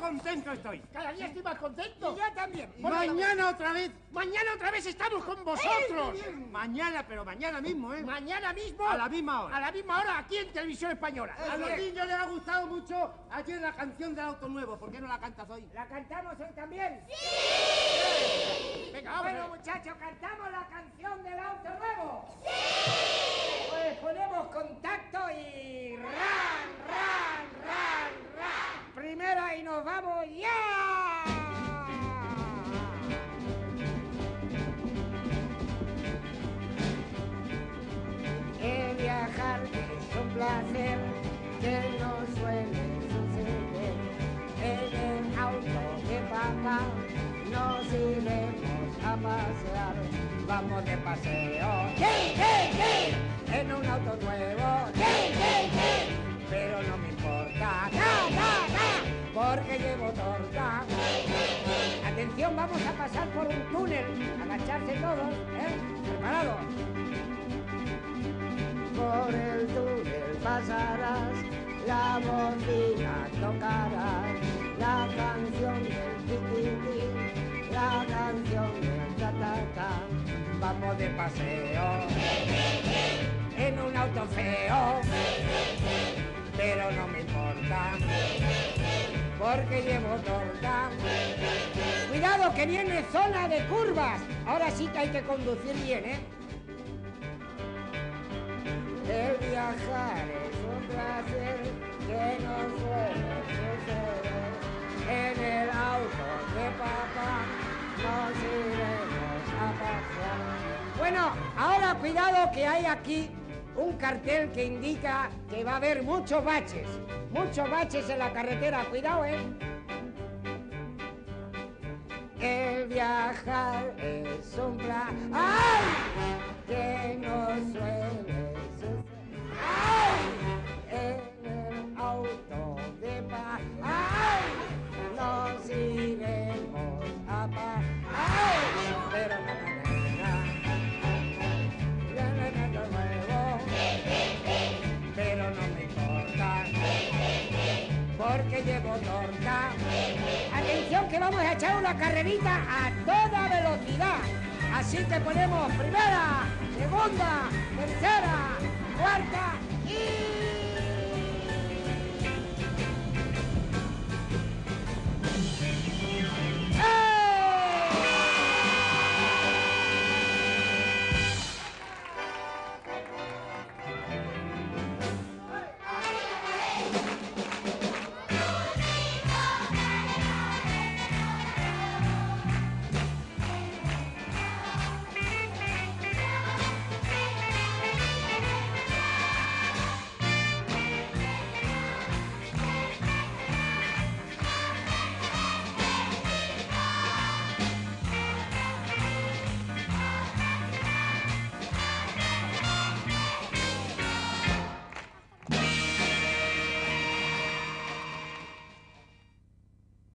contento estoy. Cada día estoy más contento. Y yo también. Mañana otra vez. Mañana otra vez estamos con vosotros. Mañana, pero mañana mismo, ¿eh? Mañana mismo. A la misma hora. A la misma hora, aquí en Televisión Española. A los niños les ha gustado mucho ayer la canción del auto nuevo. ¿Por qué no la cantas hoy? ¿La cantamos hoy también? ¡Sí! Venga, vamos. Bueno, muchachos, ¿cantamos la canción del auto nuevo? ¡Sí! Pues ponemos contacto y ran, ran, ran, ran. Primera y nos vamos ya. El viajar es un placer que no suele suceder. En el auto de papá nos iremos a pasear. Vamos de paseo, ¡sí, sí, sí! En un auto nuevo, ¡sí, sí, sí! Pero no me importa, ¡no, no, no! Porque llevo torta. Atención, vamos a pasar por un túnel. Agacharse todos, ¿eh? ¿Preparados? Por el túnel pasarás, la bocina tocarás, la canción del tiquitín, la canción del ta-ta-ta. Vamos de paseo en un auto feo, pero no me importa, porque llevo torta. Cuidado que viene zona de curvas. Ahora sí que hay que conducir bien, ¿eh? El viajar es un placer que no suele suceder. En el auto de papá nos iremos a pasear. Bueno, ahora cuidado que hay aquí un cartel que indica que va a haber muchos baches en la carretera. Cuidado, ¿eh? El viajar es un placer. ¡Ay! Que no suele suceder. ¡Ay! En el auto de paz. ¡Ay! Nos iremos a paz. ¡Ay! Pero nuevo. Pero no me importa. Porque llevo torta. Atención que vamos a echar una carrerita a toda velocidad. Así que ponemos primera, segunda, tercera, cuarta